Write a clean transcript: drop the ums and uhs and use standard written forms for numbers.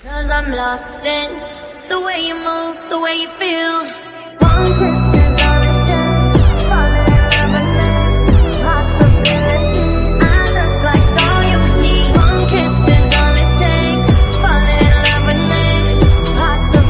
'Cause I'm lost in the way you move, the way you feel.